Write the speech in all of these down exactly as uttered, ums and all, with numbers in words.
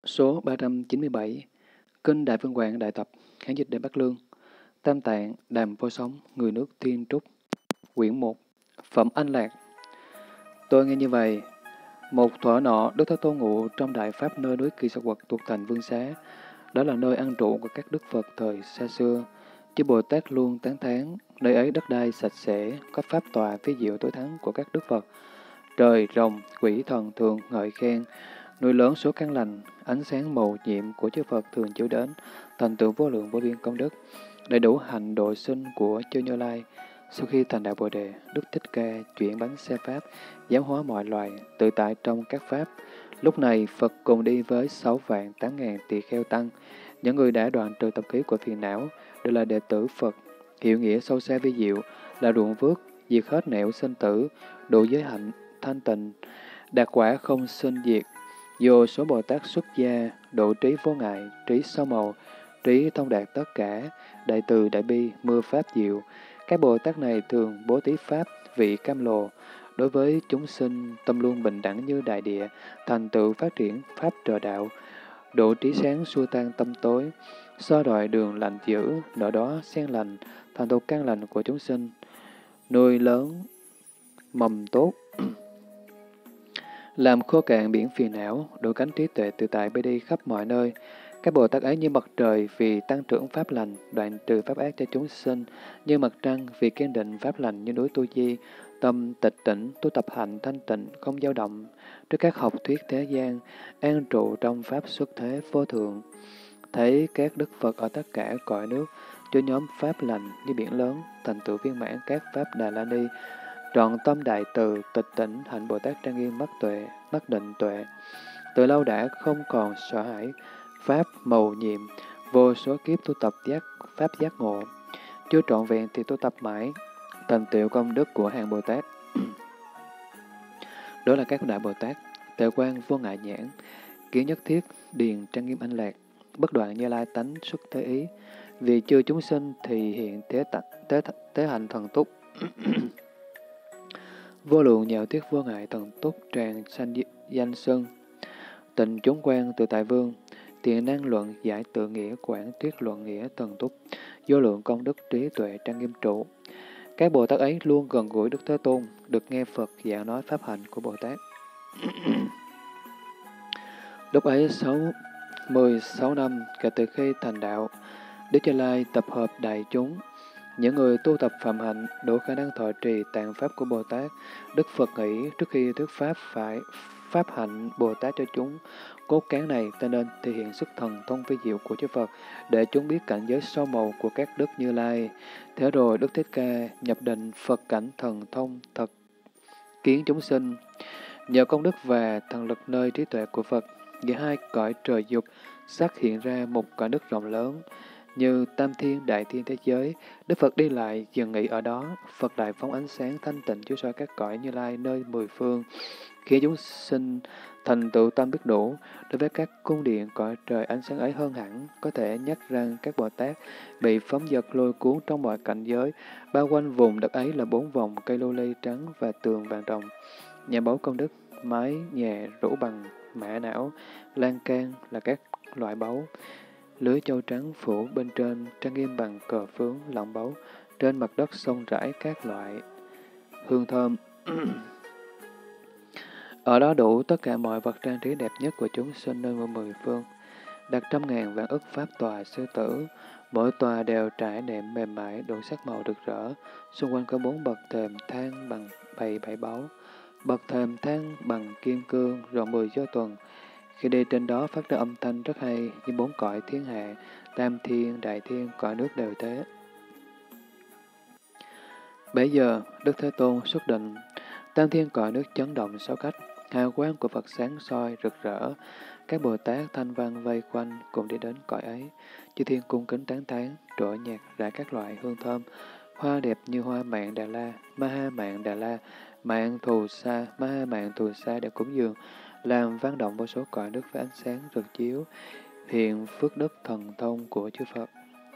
Số ba trăm chín mươi bảy, Kinh Đại Phương Quảng Đại Tập, Hán dịch Đại Bắc Lương, Tam Tạng, Đàm Vô Sống, Người nước Thiên Trúc, Quyển một, Phẩm Anh Lạc. Tôi nghe như vậy, một thuở nọ, Đức Thế Tôn ngụ trong Đại Pháp nơi núi Kỳ Sa Quật thuộc thành Vương Xá. Đó là nơi ăn trụ của các Đức Phật thời xa xưa. Chư Bồ Tát luôn tán thán, nơi ấy đất đai sạch sẽ, có pháp tòa phi diệu tối thắng của các Đức Phật. Trời, rồng, quỷ thần thường ngợi khen, nuôi lớn số căn lành, ánh sáng màu nhiệm của chư Phật thường chiếu đến, thành tựu vô lượng vô biên công đức, đầy đủ hạnh độ sinh của chư Như Lai. Sau khi thành đạo Bồ Đề, Đức Thích Ca chuyển bánh xe Pháp, giáo hóa mọi loài, tự tại trong các Pháp. Lúc này, Phật cùng đi với sáu vạn tám ngàn tỳ kheo tăng, những người đã đoạn trừ tập khí của phiền não, đều là đệ tử Phật, hiểu nghĩa sâu xa vi diệu, là ruộng phước, diệt hết nẻo sinh tử, độ giới hạnh, thanh tịnh, đạt quả không sinh diệt. Vô số Bồ Tát xuất gia, độ trí vô ngại, trí sâu màu, trí thông đạt tất cả, đại từ đại bi, mưa pháp diệu. Các Bồ Tát này thường bố thí pháp, vị cam lồ, đối với chúng sinh tâm luôn bình đẳng như đại địa, thành tựu phát triển pháp trợ đạo, độ trí sáng xua tan tâm tối, so đòi đường lành dữ, nở đó sen lành, thành tựu căn lành của chúng sinh, nuôi lớn mầm tốt, làm khô cạn biển phiền não, độ cánh trí tuệ tự tại bay đi khắp mọi nơi. Các Bồ Tát ấy như mặt trời vì tăng trưởng pháp lành, đoạn trừ pháp ác cho chúng sinh, như mặt trăng vì kiên định pháp lành như núi Tu Di, tâm tịch tỉnh, tu tập hạnh thanh tịnh, không dao động trước các học thuyết thế gian, an trụ trong pháp xuất thế vô thượng. Thấy các Đức Phật ở tất cả cõi nước, cho nhóm pháp lành như biển lớn, thành tựu viên mãn các pháp Đà La Ni, trọn tâm đại từ, tịch tỉnh, hạnh Bồ Tát trang nghiêm mắt tuệ, mắt định tuệ. Từ lâu đã không còn sợ hãi, pháp mầu nhiệm, vô số kiếp tu tập giác, pháp giác ngộ. Chưa trọn vẹn thì tu tập mãi, thành tựu công đức của hàng Bồ Tát. Đó là các đại Bồ Tát, tuệ quan vô ngại nhãn, kiến nhất thiết, điền trang nghiêm anh lạc, bất đoạn Như Lai tánh xuất thế ý. Vì chưa chúng sinh thì hiện thế, tặng, thế, thế hành thần túc. Vô lượng nhạo tiết vô ngại thần túc tràn sanh danh sân, tịnh chúng quan tự tại vương, tiện năng luận giải tự nghĩa quảng thuyết luận nghĩa thần túc, vô lượng công đức trí tuệ trang nghiêm trụ. Các Bồ Tát ấy luôn gần gũi Đức Thế Tôn, được nghe Phật giảng nói pháp hạnh của Bồ Tát. Lúc ấy sáu, mười sáu năm kể từ khi thành đạo, Đức Như Lai tập hợp đại chúng, những người tu tập phạm hạnh đủ khả năng thọ trì tạng pháp của Bồ Tát. Đức Phật nghĩ trước khi thuyết pháp phải pháp hạnh Bồ Tát cho chúng cốt cán này, cho nên thể hiện sức thần thông vi diệu của chư Phật để chúng biết cảnh giới sâu màu của các Đức Như Lai. Thế rồi Đức Thích Ca nhập định Phật cảnh thần thông thật kiến chúng sinh. Nhờ công đức và thần lực nơi trí tuệ của Phật, giữa hai cõi trời dục xác hiện ra một cõi đất rộng lớn, như tam thiên đại thiên thế giới. Đức Phật đi lại dừng nghỉ ở đó. Phật đại phóng ánh sáng thanh tịnh chiếu soi các cõi Như Lai nơi mười phương, khiến chúng sinh thành tựu tâm biết đủ. Đối với các cung điện cõi trời, ánh sáng ấy hơn hẳn, có thể nhắc rằng các Bồ Tát bị phóng dật lôi cuốn trong mọi cảnh giới. Bao quanh vùng đất ấy là bốn vòng cây lưu ly trắng và tường vàng rồng. Nhà báu công đức, mái nhà rũ bằng mã não, lan can là các loại báu. Lưới châu trắng phủ bên trên trang nghiêm bằng cờ phướng lọng báu. Trên mặt đất sông rải các loại hương thơm. Ở đó đủ tất cả mọi vật trang trí đẹp nhất của chúng sinh nơi mười phương. Đặt trăm ngàn vạn ức pháp tòa sư tử, mỗi tòa đều trải nệm mềm mại đủ sắc màu rực rỡ. Xung quanh có bốn bậc thềm thang bằng bầy bảy báu. Bậc thềm thang bằng kim cương rộng mười do tuần. Khi đi trên đó phát ra âm thanh rất hay, như bốn cõi thiên hạ, tam thiên, đại thiên, cõi nước đều thế. Bấy giờ, Đức Thế Tôn xuất định, tam thiên cõi nước chấn động sáu cách, hào quang của Phật sáng soi rực rỡ. Các Bồ Tát thanh văn vây quanh cùng đi đến cõi ấy. Chư thiên cung kính tán thán, trỗi nhạc rải các loại hương thơm, hoa đẹp như hoa mạng Đà La, ma ha mạng Đà La, mạng thù sa, ma ha mạng thù sa để cúng dường, làm vang động vô số cõi nước với ánh sáng rực chiếu, hiện phước đức thần thông của chư Phật.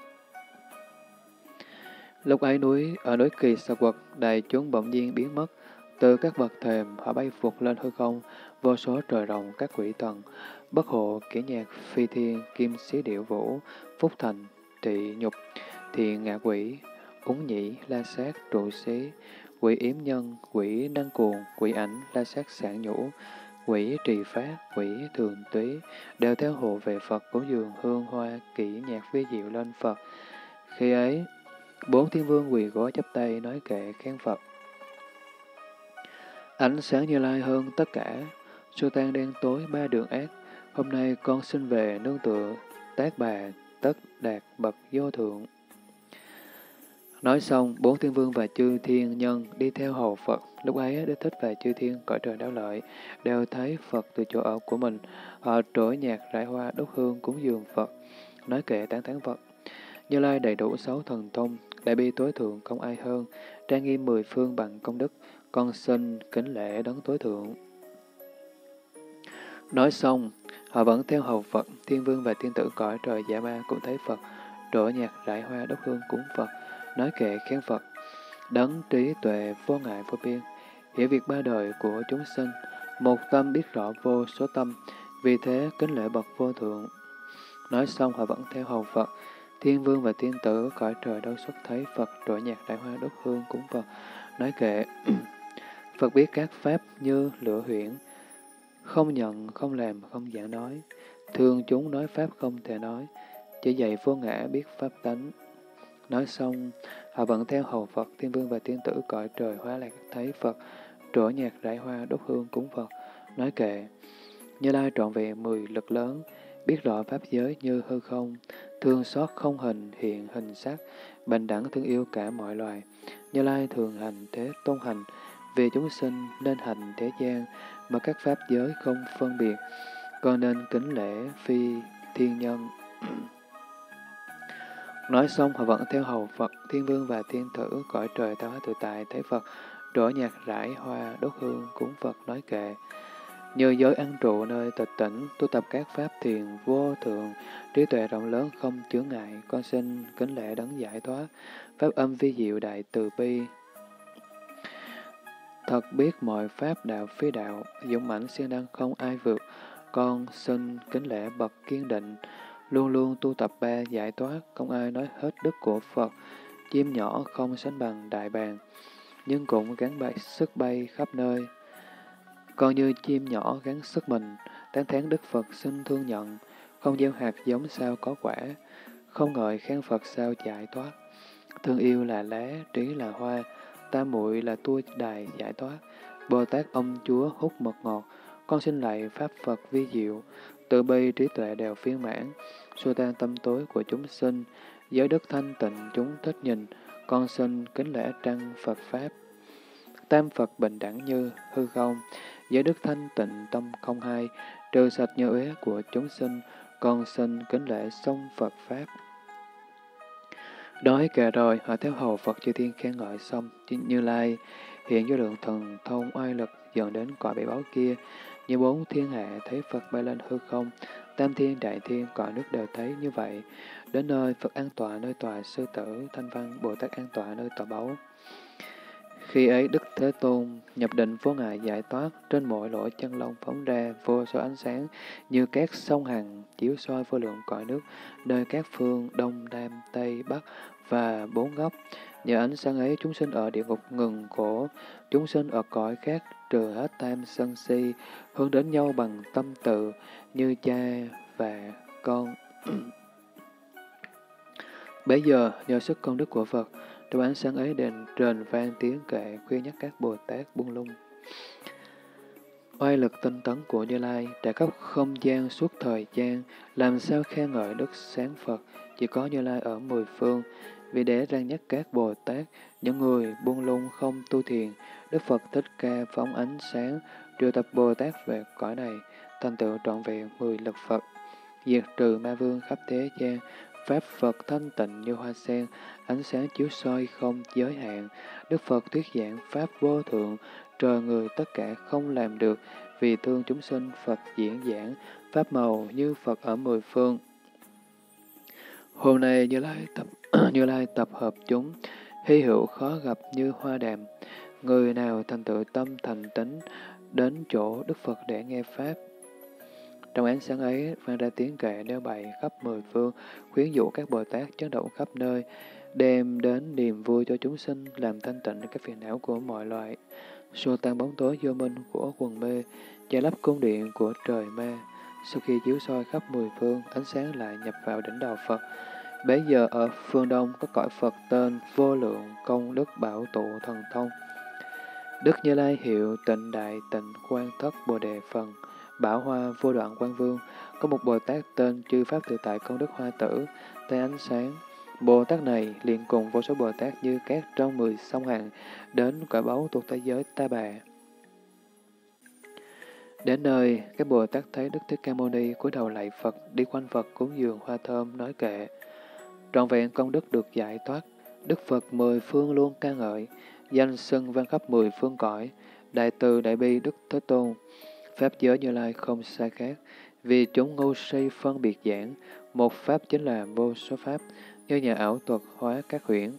Lúc ấy núi ở núi Kỳ Sa Quật, đại chúng bỗng nhiên biến mất. Từ các bậc thềm họ bay vụt lên hư không, vô số trời rồng các quỷ thần, bất hộ, kỹ nhạc, phi thiên, kim xí điệu vũ, phúc thành, trị nhục, thiện ngạ quỷ, úng nhĩ, la sát, trụ xí, quỷ yếm nhân, quỷ đăng cuồng, quỷ ảnh, la sát sản nhũ, quỷ trì phát, quỷ thường túy, đều theo hộ về Phật cúng dường hương hoa, kỹ nhạc vi diệu lên Phật. Khi ấy, bốn thiên vương quỳ gối chắp tay nói kệ khen Phật. Ánh sáng Như Lai hơn tất cả, xua tan đen tối ba đường ác. Hôm nay con xin về nương tựa, tác bà, tất đạt bậc vô thượng. Nói xong, bốn thiên vương và chư thiên nhân đi theo hầu Phật. Lúc ấy, Đức Thích và chư thiên cõi trời Đáo Lợi đều thấy Phật từ chỗ ở của mình. Họ trỗi nhạc rải hoa đốt hương cúng dường Phật, nói kệ tán thán Phật. Như Lai đầy đủ sáu thần thông, đại bi tối thượng không ai hơn, trang nghiêm mười phương bằng công đức, con xin kính lễ đấng tối thượng. Nói xong, họ vẫn theo hầu Phật, thiên vương và thiên tử cõi trời Dạ Ma cũng thấy Phật, trỗi nhạc rải hoa đốt hương cúng Phật, nói kệ khen Phật. Đấng trí tuệ vô ngại vô biên, hiểu việc ba đời của chúng sinh, một tâm biết rõ vô số tâm, vì thế kính lễ bậc vô thượng. Nói xong họ vẫn theo hầu Phật, thiên vương và thiên tử cõi trời đâu xuất thấy Phật, trỗi nhạc rải hoa đốt hương cúng Phật, nói kệ. Phật biết các pháp như lửa huyễn, không nhận, không làm, không giảng nói. Thường chúng nói pháp không thể nói, chỉ dạy vô ngã biết pháp tánh. Nói xong, họ vẫn theo hầu Phật, thiên vương và thiên tử cõi trời hóa lạc thấy Phật, trỗi nhạc rải hoa đốt hương cúng Phật, nói kệ. Như Lai trọn vẹn mười lực lớn, biết rõ pháp giới như hư không, thương xót không hình hiện hình sắc, bình đẳng thương yêu cả mọi loài. Như Lai thường hành thế tôn hành, vì chúng sinh nên hành thế gian, mà các pháp giới không phân biệt, còn nên kính lễ phi thiên nhân. Nói xong họ vẫn theo hầu Phật, thiên vương và thiên tử cõi trời tạo hóa tự tại thấy Phật, trỗi nhạc rải hoa đốt hương cúng Phật, nói kệ. Như giới ăn trụ nơi tịch tỉnh, tu tập các pháp thiền vô thượng, trí tuệ rộng lớn không chướng ngại, con xin kính lễ đấng giải thoát, pháp âm vi diệu đại từ bi. Thật biết mọi pháp đạo phi đạo, dũng mãnh siêng năng không ai vượt, con xin kính lễ bậc kiên định, luôn luôn tu tập ba giải thoát, không ai nói hết đức của Phật, chim nhỏ không sánh bằng đại bàng, nhưng cũng gắng bay sức bay khắp nơi. Còn như chim nhỏ gắng sức mình, tán thán Đức Phật xin thương nhận, không gieo hạt giống sao có quả, không ngợi khen Phật sao giải thoát. Thương yêu là lá, trí là hoa, tam muội là tua đài giải thoát. Bồ Tát ông Chúa hút mật ngọt, con xin lạy Pháp Phật vi diệu, từ bi trí tuệ đều phiên mãn, xua tan tâm tối của chúng sinh, giới đức thanh tịnh chúng thích nhìn, con xin kính lễ trăng Phật Pháp. Tam Phật bình đẳng như hư không, giới đức thanh tịnh tâm không hai, trừ sạch nhơ uế của chúng sinh, con xin kính lễ sông Phật Pháp. Nói kệ rồi, họ theo hầu Phật chư thiên khen ngợi xong, Như Lai hiện vô lượng thần thông oai lực dần đến cõi bảy báu kia, như bốn thiên hạ thấy Phật bay lên hư không, tam thiên đại thiên cõi nước đều thấy như vậy. Đến nơi Phật an tọa nơi tòa sư tử thanh văn, Bồ Tát an tọa nơi tòa báu. Khi ấy Đức Thế Tôn nhập định vô ngại giải thoát, trên mỗi lỗ chân lông phóng ra vô số ánh sáng như các sông hằng chiếu soi vô lượng cõi nước, nơi các phương đông nam tây bắc và bốn góc. Nhờ ánh sáng ấy chúng sinh ở địa ngục ngừng khổ, chúng sinh ở cõi khác trừ hết tham sân si, hướng đến nhau bằng tâm tự như cha và con. Bấy giờ nhờ sức công đức của Phật, trong ánh sáng ấy đền rền vang tiếng kệ khuyên nhắc các Bồ Tát buông lung. Oai lực tinh tấn của Như Lai trải khắp không gian suốt thời gian, làm sao khen ngợi đức sáng Phật, chỉ có Như Lai ở mười phương, vì để răng nhắc các Bồ Tát, những người buông lung không tu thiền, Đức Phật Thích Ca phóng ánh sáng, triệu tập Bồ Tát về cõi này, thành tựu trọn vẹn mười lực Phật, diệt trừ ma vương khắp thế gian, Pháp Phật thanh tịnh như hoa sen, ánh sáng chiếu soi không giới hạn. Đức Phật thuyết giảng Pháp vô thượng, trời người tất cả không làm được, vì thương chúng sinh Phật diễn giảng, Pháp màu như Phật ở mười phương. Hôm nay Như Lai tập, Như Lai tập hợp chúng, hy hữu khó gặp như hoa đàm. Người nào thành tựu tâm thành tính, đến chỗ Đức Phật để nghe Pháp. Trong ánh sáng ấy, vang ra tiếng kệ nêu bày khắp mười phương, khuyến dụ các Bồ Tát chấn động khắp nơi, đem đến niềm vui cho chúng sinh, làm thanh tịnh các phiền não của mọi loại, xua tan bóng tối vô minh của quần mê, giải lấp cung điện của trời ma. Sau khi chiếu soi khắp mười phương, ánh sáng lại nhập vào đỉnh đầu Phật. Bấy giờ ở phương Đông có cõi Phật tên vô lượng công đức bảo tụ thần thông. Đức Như Lai hiệu Tịnh Đại Tịnh Quan Thất Bồ Đề Phần, Bảo Hoa Vô Đoạn Quan Vương. Có một Bồ Tát tên Chư Pháp Tự Tại Công Đức Hoa Tử, tay ánh sáng. Bồ Tát này liền cùng vô số Bồ Tát như cát trong mười sông Hằng đến cõi báu thuộc thế giới Ta Bà. Đến nơi, các Bồ Tát thấy Đức Thích Ca Mâu Ni cúi đầu lạy Phật, đi quanh Phật cúng dường hoa thơm nói kệ. Trọn vẹn công đức được giải thoát, Đức Phật mười phương luôn ca ngợi, danh xưng vang khắp mười phương cõi, đại từ đại bi Đức Thế Tôn. Pháp giới Như Lai không sai khác, vì chúng ngu si phân biệt giảng, một pháp chính là vô số pháp, như nhà ảo thuật hóa các huyễn.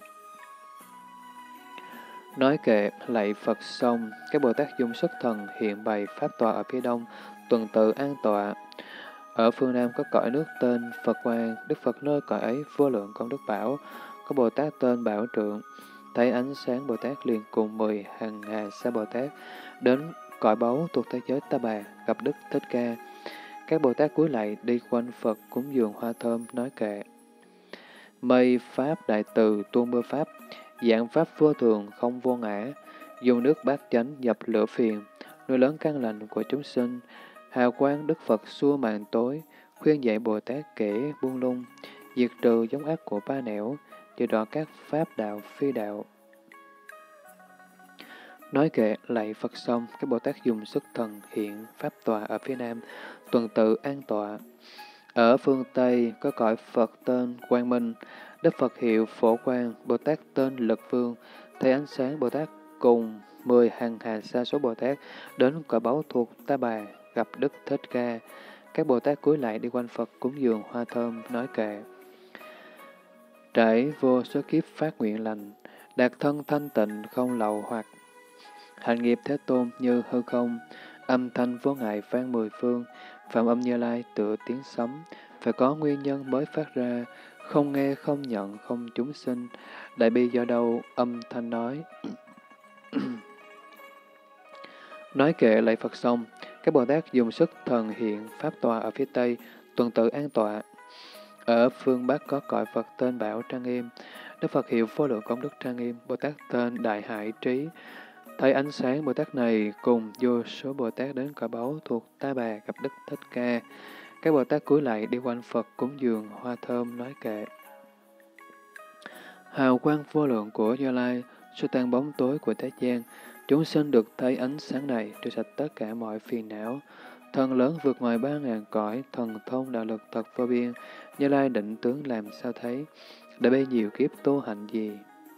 Nói kệ, lạy Phật xong, các Bồ Tát dùng sức thần hiện bày pháp tọa ở phía đông, tuần tự an tọa. Ở phương Nam có cõi nước tên Phật Quang, Đức Phật nơi cõi ấy vô lượng công đức bảo, có Bồ Tát tên Bảo Trượng. Thấy ánh sáng Bồ Tát liền cùng mười hằng hà sa Bồ Tát đến cõi báu thuộc thế giới Ta Bà, gặp Đức Thích Ca. Các Bồ Tát cúi lạy đi quanh Phật cúng dường hoa thơm nói kệ. Mây Pháp Đại Từ tuôn mưa Pháp, dạng Pháp vô thường không vô ngã, dùng nước bát chánh dập lửa phiền, nuôi lớn căn lành của chúng sinh, hào quang Đức Phật xua màn tối, khuyên dạy Bồ Tát kể buông lung, diệt trừ giống ác của ba nẻo, trừ đoạn các Pháp đạo phi đạo. Nói kệ, lạy Phật xong, các Bồ Tát dùng sức thần hiện Pháp tọa ở phía Nam, tuần tự an tọa. Ở phương Tây có cõi Phật tên Quang Minh, Đức Phật hiệu Phổ Quang, Bồ Tát tên Lực Vương. Thấy ánh sáng Bồ Tát cùng mười hằng hà sa số Bồ Tát đến cõi báu thuộc Ta Bà, gặp Đức Thích Ca. Các Bồ Tát cúi lại đi quanh Phật cúng dường hoa thơm nói kệ. Trải vô số kiếp phát nguyện lành, đạt thân thanh tịnh không lậu hoặc, hành nghiệp Thế Tôn như hư không, âm thanh vô ngại vang mười phương, phạm âm Như Lai tựa tiếng sấm, phải có nguyên nhân mới phát ra, không nghe không nhận không chúng sinh, đại bi do đâu âm thanh nói. Nói kệ lạy Phật xong, các Bồ Tát dùng sức thần hiện Pháp tọa ở phía Tây, tuần tự an tọa. Ở phương Bắc có cõi Phật tên Bảo Trang Nghiêm, Đức Phật hiệu vô lượng công đức Trang Nghiêm, Bồ Tát tên Đại Hải Trí. Thấy ánh sáng Bồ Tát này cùng vô số Bồ Tát đến cõi báu thuộc Ta Bà gặp Đức Thích Ca. Các Bồ Tát cúi lại đi quanh Phật cúng dường hoa thơm nói kệ. Hào quang vô lượng của Như Lai, xua tan bóng tối của thế gian, chúng sinh được thấy ánh sáng này, trừ sạch tất cả mọi phiền não. Thần lớn vượt ngoài ba ngàn cõi, thần thông đạo lực thật vô biên, Như Lai định tướng làm sao thấy, đã bê nhiều kiếp tu hạnh gì.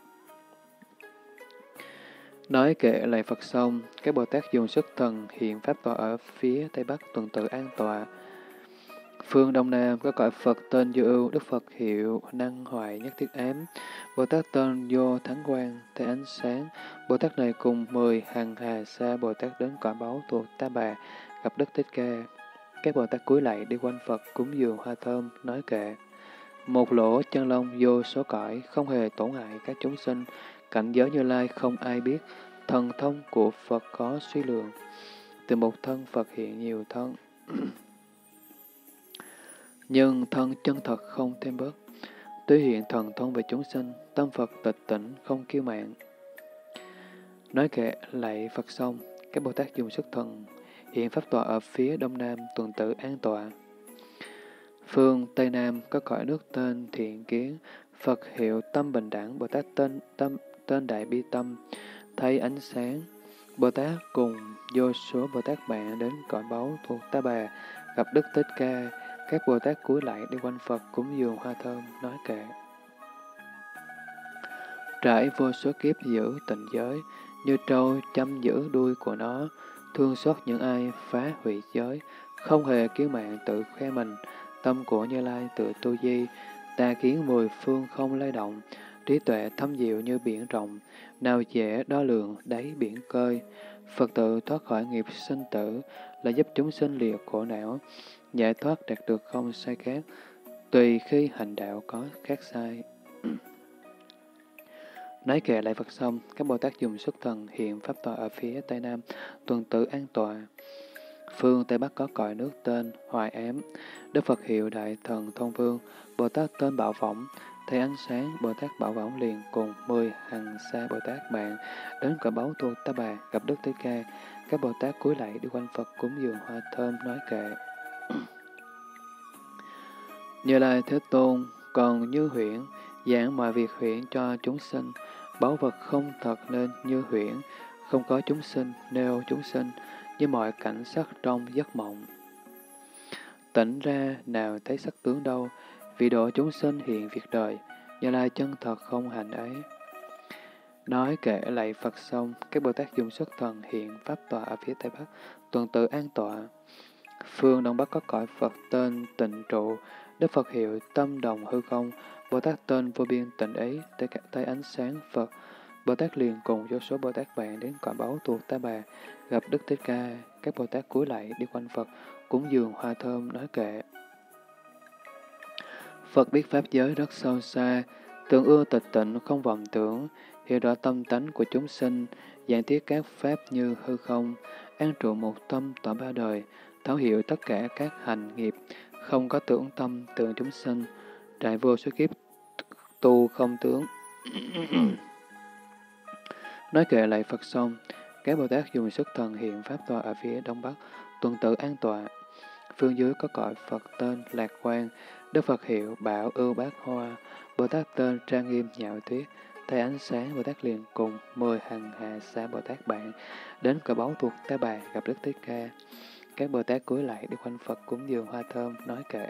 Nói kệ lạy Phật xong, các Bồ Tát dùng sức thần hiện Pháp tọa ở phía Tây Bắc tuần tự an tọa. Phương Đông Nam có cõi Phật tên Vô Ưu, Đức Phật hiệu Năng Hoại Nhất Thiết Ám, Bồ Tát tên Vô Thắng Quang, thấy ánh sáng. Bồ Tát này cùng mười hằng hà sa Bồ Tát đến cõi báu thuộc Ta Bà, gặp Đức Thích Ca. Các Bồ Tát cúi lạy đi quanh Phật cúng dường hoa thơm, nói kệ. Một lỗ chân lông vô số cõi, không hề tổn hại các chúng sinh, cảnh giới Như Lai không ai biết, thần thông của Phật có suy lượng. Từ một thân Phật hiện nhiều thân, nhưng thân chân thật không thêm bớt. Tuy hiện thần thông về chúng sinh, tâm Phật tịch tỉnh không kiêu mạn. Nói kệ lạy Phật xong, các Bồ Tát dùng sức thần hiện Pháp tọa ở phía Đông Nam tuần tự an tọa. Phương Tây Nam có cõi nước tên Thiện Kiến, Phật hiệu Tâm Bình Đẳng, Bồ Tát tên tâm tên Đại Bi Tâm. Thấy ánh sáng, Bồ Tát cùng vô số Bồ Tát bạn đến cõi báu thuộc Ta Bà, gặp Đức Thích Ca. Các Bồ Tát cúi lại đi quanh Phật cúng dường hoa thơm, nói kệ. Trải vô số kiếp giữ tịnh giới, như trâu chăm giữ đuôi của nó, thương xót những ai phá hủy giới, không hề kiêu mạn tự khoe mình, tâm của Như Lai tự tu di, tà kiến mười phương không lay động, trí tuệ thâm diệu như biển rộng, nào dễ đo lường đáy biển cơi. Phật tự thoát khỏi nghiệp sinh tử, là giúp chúng sinh lìa khổ não, giải thoát đạt được không sai khác, tùy khi hành đạo có khác sai. Nói kệ lại Phật xong, các Bồ Tát dùng xuất thần hiện pháp tọa ở phía Tây Nam, tuần tự an tọa. Phương Tây Bắc có cõi nước tên Hoài Ám, Đức Phật hiệu Đại Thần Thông Vương, Bồ Tát tên Bảo Võng, thấy ánh sáng, Bồ Tát Bảo Võng liền cùng mười hằng sa Bồ Tát bạn đến cõi báu Tu Ta Bà gặp Đức Thích Ca. Các Bồ Tát cúi lạy đi quanh Phật cúng dường hoa thơm nói kệ. Như Lai Thế Tôn còn như huyễn, giảng mọi việc huyễn cho chúng sinh, báu vật không thật nên như huyễn, không có chúng sinh, nêu chúng sinh, như mọi cảnh sắc trong giấc mộng. Tỉnh ra nào thấy sắc tướng đâu, vì độ chúng sinh hiện việc đời, Như Lai chân thật không hành ấy. Nói kệ lạy Phật xong, các Bồ Tát dùng xuất thần hiện pháp tọa ở phía Tây Bắc, tuần tự an tọa. Phương Đông Bắc có cõi Phật tên Tịnh Trụ, Đức Phật hiệu Tâm Đồng Hư Không, Bồ Tát tên Vô Biên Tịnh Ý, tới cả tay ánh sáng Phật. Bồ Tát liền cùng vô số Bồ Tát bạn đến cõi báu Tu Ta Bà, gặp Đức Thích Ca. Các Bồ Tát cúi lạy đi quanh Phật, cúng dường hoa thơm nói kệ. Phật biết pháp giới rất sâu xa, tưởng ưa tịch tịnh không vọng tưởng, hiểu rõ tâm tánh của chúng sinh, giảng thiết các pháp như hư không, an trụ một tâm tỏa ba đời, thấu hiểu tất cả các hành nghiệp, không có tưởng tâm tưởng chúng sinh, trải vô số kiếp tu không tướng. Nói kệ lại Phật xong, các Bồ Tát dùng sức thần hiện pháp tọa ở phía Đông Bắc, tuần tự an tọa. Phương dưới có cõi Phật tên Lạc Quang, Đức Phật hiệu Bảo Ưu Bát Hoa, Bồ Tát tên Trang Nghiêm Nhạo Tuyết, thấy ánh sáng Bồ Tát liền cùng mười hằng hạ sa Bồ Tát bạn đến cõi báu thuộc Ta Bà gặp Đức Thích Ca. Các Bồ Tát cúi lạy đi quanh Phật cúng dường hoa thơm nói kệ.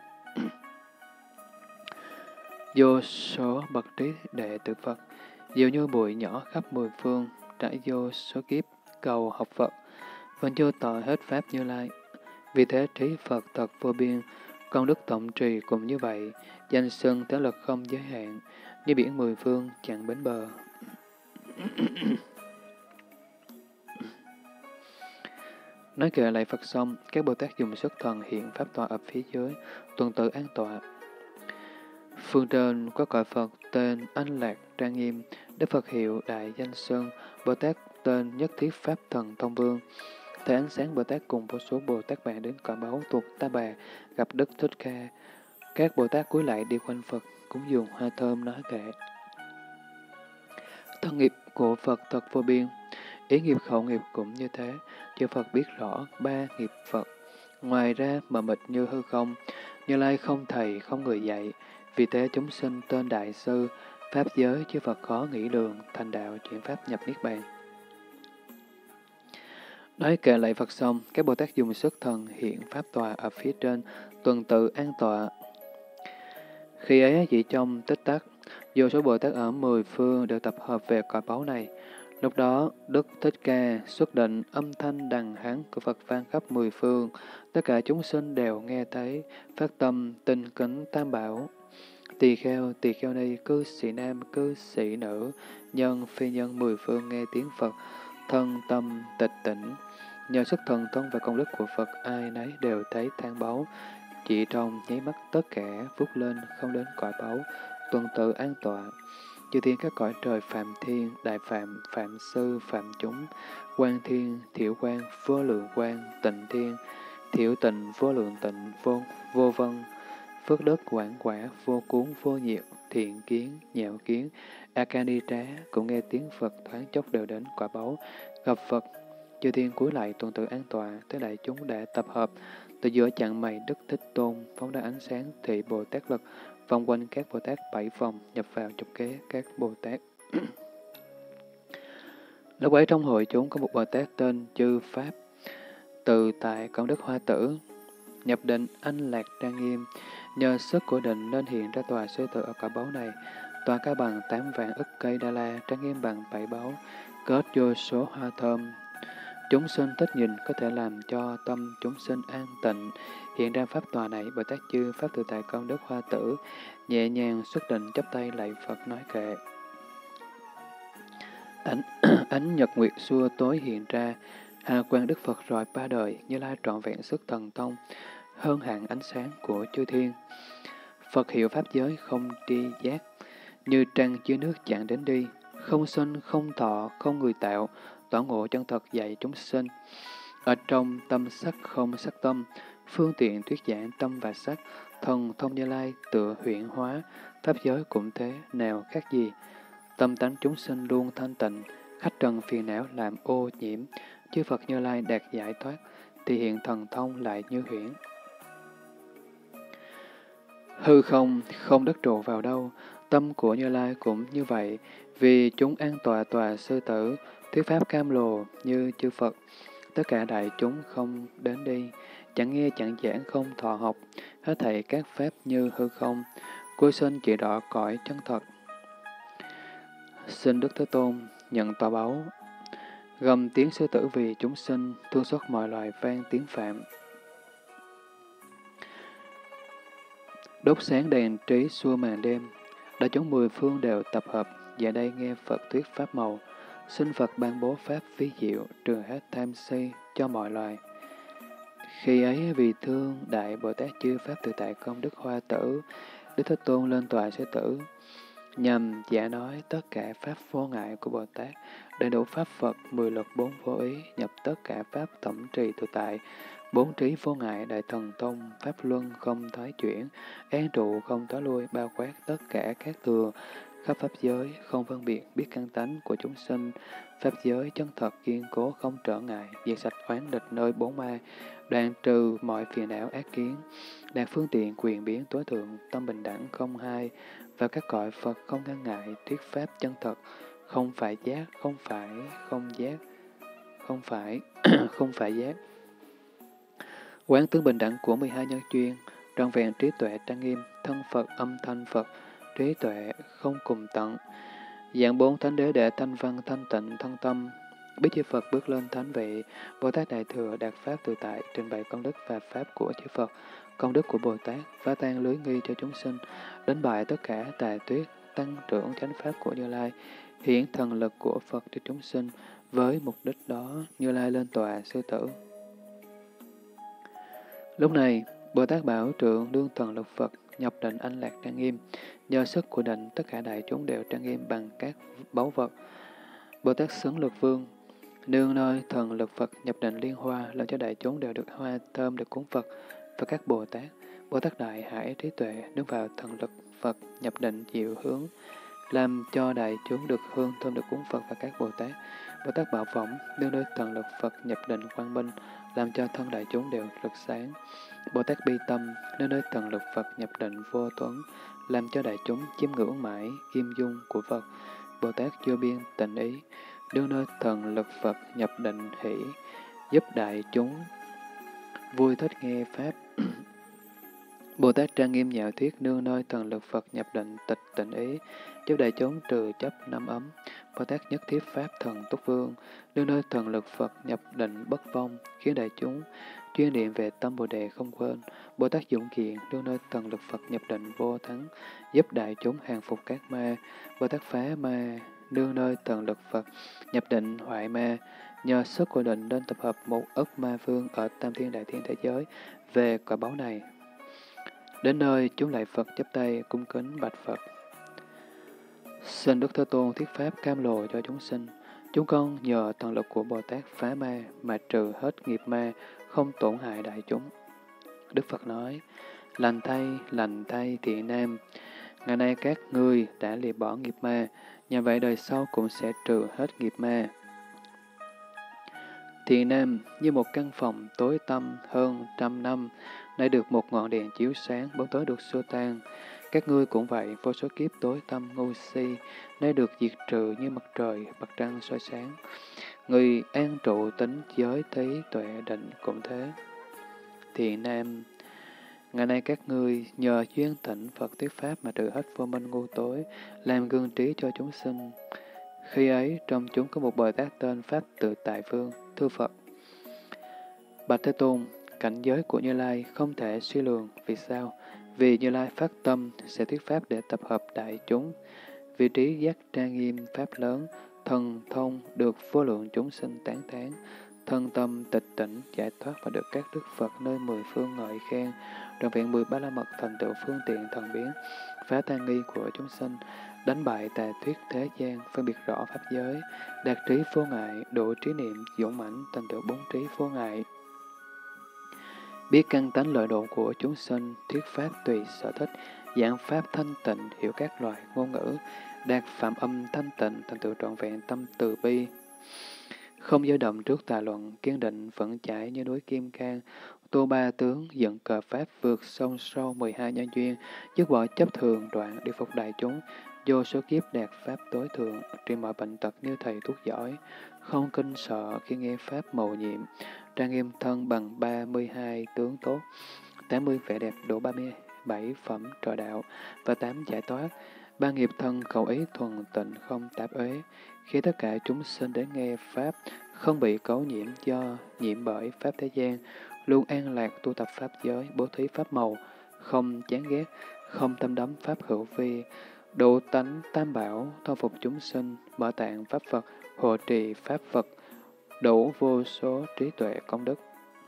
Vô số bậc trí đệ tử Phật, dường như bụi nhỏ khắp mười phương, trải vô số kiếp cầu học Phật, vẫn chưa tỏ hết pháp Như Lai. Vì thế trí Phật thật vô biên, công đức tổng trì cũng như vậy, danh xưng thế lực không giới hạn, như biển mười phương chẳng bến bờ. Nói kệ lại Phật xong, các Bồ Tát dùng sức thần hiện pháp tọa ở phía dưới, tuần tự an tọa. Phương trên có cõi Phật tên Anh Lạc Trang Nghiêm, Đức Phật hiệu Đại Danh Sơn, Bồ Tát tên Nhất Thiết Pháp Thần Thông Vương. Thấy ánh sáng Bồ Tát cùng vô số Bồ Tát bạn đến cõi báu thuộc Ta Bà, gặp Đức Thích Ca. Các Bồ Tát cúi lạy đi quanh Phật, cúng dường hoa thơm nói kệ. Thân nghiệp của Phật thật vô biên, ý nghiệp khẩu nghiệp cũng như thế, chư Phật biết rõ ba nghiệp Phật. Ngoài ra mờ mịt như hư không, Như Lai không thầy, không người dạy, vì thế chúng sinh tên Đại Sư, Pháp giới chư Phật khó nghĩ đường, thành đạo chuyển Pháp nhập Niết Bàn. Nói kệ lại Phật xong, các Bồ Tát dùng sức thần hiện pháp tọa ở phía trên, tuần tự an tọa. Khi ấy chỉ trong tích tắc, vô số Bồ Tát ở mười phương đều tập hợp về cõi báu này. Lúc đó, Đức Thích Ca xuất định âm thanh đằng hán của Phật vang khắp mười phương, tất cả chúng sinh đều nghe thấy, phát tâm tinh kính tam bảo. Tỳ kheo, tỳ kheo ni, cư sĩ nam, cư sĩ nữ, nhân, phi nhân mười phương nghe tiếng Phật, thân tâm tịch tỉnh. Nhờ sức thần thông và công đức của Phật, ai nấy đều thấy than báu. Chỉ trong nháy mắt tất cả vút lên không đến cõi báu, tuần tự an tọa. Chư thiên các cõi trời Phạm Thiên, Đại Phạm, Phạm Sư, Phạm Chúng, Quang Thiên, Thiểu Quang, Vô Lượng Quang, Tịnh Thiên, Thiểu Tịnh, Vô Lượng Tịnh, Vô, vô Vân, Phước Đất, Quảng Quả, Vô Cuốn, Vô Nhiệt, Thiện Kiến, Nhạo Kiến, A Ca Ni Trá, cũng nghe tiếng Phật thoáng chốc đều đến cõi báu, gặp Phật. Chư thiên cúi lạy tuần tự an tọa, thế đại chúng đã tập hợp, từ giữa chặng mày Đức Thích Tôn, phóng ra ánh sáng thị Bồ Tát lực, vòng quanh các Bồ Tát bảy vòng, nhập vào chục kế các Bồ Tát. Lúc ấy trong hội chúng có một Bồ Tát tên Chư Pháp, từ tại công đức Hoa Tử, nhập định anh lạc trang nghiêm, nhờ sức của định nên hiện ra tòa sư tử ở cõi báu này, tòa cao bằng tám vạn ức cây đa la, trang nghiêm bằng bảy báu, kết vô số hoa thơm. Chúng sinh thích nhìn có thể làm cho tâm chúng sinh an tịnh. Hiện ra pháp tòa này, Bồ Tát Chư Pháp từ tại công đức Hoa Tử, nhẹ nhàng xuất định chắp tay lạy Phật nói kệ. Ánh, ánh nhật nguyệt xua tối hiện ra, hà quang Đức Phật rọi ba đời, Như Lai trọn vẹn sức thần thông, hơn hẳn ánh sáng của chư thiên. Phật hiệu Pháp giới không tri giác, như trăng dưới nước chẳng đến đi, không sinh, không thọ, không người tạo, tỏ ngộ chân thật dạy chúng sinh. Ở trong tâm sắc không sắc tâm, phương tiện thuyết giảng tâm và sắc, thần thông Như Lai tựa huyễn hóa, Pháp giới cũng thế, nào khác gì. Tâm tánh chúng sinh luôn thanh tịnh, khách trần phiền não làm ô nhiễm, chư Phật Như Lai đạt giải thoát, thì hiện thần thông lại như huyễn. Hư không, không đất trụ vào đâu, tâm của Như Lai cũng như vậy, vì chúng an tọa tòa sư tử, thuyết pháp cam lồ như chư Phật. Tất cả đại chúng không đến đi, chẳng nghe chẳng giảng không thọ học, hết thảy các pháp như hư không, cuối sinh chỉ rõ cõi chân thật. Xin Đức Thế Tôn nhận tòa báu, gầm tiếng sư tử vì chúng sinh, thương xót mọi loài vang tiếng phạm. Đốt sáng đèn trí xua màn đêm, đại chúng mười phương đều tập hợp, giờ đây nghe Phật thuyết pháp màu, xin Phật ban bố pháp ví diệu, trừ hết tham si cho mọi loài. Khi ấy vì thương Đại Bồ Tát chư Pháp Tự Tại Công Đức Hoa Tử, Đức Thế Tôn lên tòa sư tử, nhằm giả nói tất cả Pháp vô ngại của Bồ Tát, đầy đủ Pháp Phật, mười lực bốn vô ý, nhập tất cả Pháp tổng trì tự tại, bốn trí vô ngại, đại thần thông, Pháp luân không thoái chuyển, an trụ không thoái lui, bao quát tất cả các thừa, khắp Pháp giới, không phân biệt, biết căn tánh của chúng sinh, Pháp giới chân thật kiên cố không trở ngại, diệt sạch oán địch nơi bốn ma, đoạn trừ mọi phiền não ác kiến, đạt phương tiện quyền biến tối thượng, tâm bình đẳng không hai, và các cõi Phật không ngăn ngại, thuyết pháp chân thật, không phải giác, không phải, không giác, không phải, không phải giác. Quán tướng bình đẳng của mười hai nhân duyên, trọn vẹn trí tuệ trang nghiêm, thân Phật, âm thanh Phật, trí tuệ không cùng tận. Dạng bốn thánh đế để thanh văn thanh tịnh thân tâm, biết chư Phật bước lên thánh vị, Bồ Tát Đại Thừa đạt Pháp tự tại, trình bày công đức và Pháp của chư Phật, công đức của Bồ Tát, phá tan lưới nghi cho chúng sinh, đánh bại tất cả tà tuyết, tăng trưởng chánh Pháp của Như Lai, hiển thần lực của Phật cho chúng sinh, với mục đích đó Như Lai lên tòa sư tử. Lúc này, Bồ Tát Bảo Trượng đương thần lực Phật nhập định anh lạc trang nghiêm, nhờ sức của định tất cả đại chúng đều trang nghiêm bằng các báu vật. Bồ Tát Xứng Lực Vương nương nơi thần lực Phật nhập định liên hoa, làm cho đại chúng đều được hoa thơm được cúng Phật và các Bồ Tát. Bồ Tát Đại Hải trí tuệ nương vào thần lực Phật nhập định diệu hướng, làm cho đại chúng được hương thơm được cúng Phật và các Bồ Tát. Bồ Tát Bảo Võng nương nơi thần lực Phật nhập định quang minh, làm cho thân đại chúng đều lực sáng. Bồ Tát Bi Tâm nương nơi thần lực Phật nhập định vô tuấn, làm cho đại chúng chiêm ngưỡng mãi kim dung của Phật. Bồ Tát Vô Biên Tịnh Ý nương nơi thần lực Phật nhập định hỷ, giúp đại chúng vui thích nghe Pháp. Bồ Tát Trang Nghiêm Nhạo Thuyết nương nơi thần lực Phật nhập định tịch tịnh ý, giúp đại chúng trừ chấp năm ấm. Bồ Tát Nhất Thiết Pháp Thần Túc Vương nương nơi thần lực Phật nhập định bất vong, khiến đại chúng chuyên niệm về tâm Bồ Đề không quên. Bồ Tát Dũng Kiện nương nơi thần lực Phật nhập định vô thắng, giúp đại chúng hàng phục các ma. Bồ Tát Phá Ma nương nơi thần lực Phật nhập định hoại ma, nhờ sức của định nên tập hợp một ức ma vương ở Tam Thiên Đại Thiên Thế Giới về quả báu này. Đến nơi chúng lại Phật chắp tay cung kính bạch Phật: Xin Đức Thế Tôn thuyết pháp cam lồ cho chúng sinh. Chúng con nhờ thần lực của Bồ Tát phá ma mà trừ hết nghiệp ma, không tổn hại đại chúng. Đức Phật nói: Lành thay, lành thay thiện nam, ngày nay các ngươi đã lìa bỏ nghiệp ma, nhờ vậy đời sau cũng sẽ trừ hết nghiệp ma. Thiện nam, như một căn phòng tối tăm hơn trăm năm, nay được một ngọn đèn chiếu sáng, bóng tối được xua tan. Các ngươi cũng vậy, vô số kiếp tối tăm ngu si, nay được diệt trừ như mặt trời, mặt trăng soi sáng. Người an trụ tính giới thí tuệ định cũng thế. Thiện nam, ngày nay các ngươi nhờ duyên tịnh Phật thuyết pháp mà trừ hết vô minh ngu tối, làm gương trí cho chúng sinh. Khi ấy, trong chúng có một Bồ Tát tên Pháp Tự Tại Vương, thưa Phật: Bạch Thế Tôn, cảnh giới của Như Lai không thể suy lường. Vì sao? Vì Như Lai phát tâm sẽ thuyết pháp để tập hợp đại chúng. Vị trí giác trang nghiêm pháp lớn, thần thông được vô lượng chúng sinh tán tán. thân tâm tịch tỉnh, giải thoát và được các đức Phật nơi mười phương ngợi khen, trọn vẹn mười ba la mật thành tựu phương tiện thần biến, phá tan nghi của chúng sinh, đánh bại tà thuyết thế gian, phân biệt rõ pháp giới, đạt trí vô ngại, độ trí niệm, dũng mãnh, thành tựu bốn trí vô ngại. Biết căn tánh lợi độ của chúng sinh, thuyết pháp tùy sở thích, giảng pháp thanh tịnh, hiểu các loại ngôn ngữ, đạt phạm âm thanh tịnh, thành tựu trọn vẹn tâm từ bi. Không dao động trước tà luận, kiên định vững chãi như núi Kim Cang, tu ba tướng, dựng cờ pháp vượt sông sâu mười hai nhân duyên, dứt bỏ chấp thường đoạn đi phục đại chúng, vô số kiếp đạt pháp tối thượng, trị mọi bệnh tật như thầy thuốc giỏi, không kinh sợ khi nghe pháp mầu nhiệm, trang nghiêm thân bằng ba mươi hai tướng tốt, tám mươi vẻ đẹp đủ ba mươi bảy phẩm trợ đạo và tám giải thoát, ba nghiệp thân khẩu ý thuần tịnh không tạp uế, khi tất cả chúng sinh đến nghe pháp không bị cấu nhiễm do nhiễm bởi pháp thế gian, luôn an lạc tu tập pháp giới, bố thí pháp màu, không chán ghét, không tâm đắm pháp hữu vi, độ tánh tam bảo, thâu phục chúng sinh, mở tạng pháp Phật, hộ trì pháp Phật, đủ vô số trí tuệ công đức.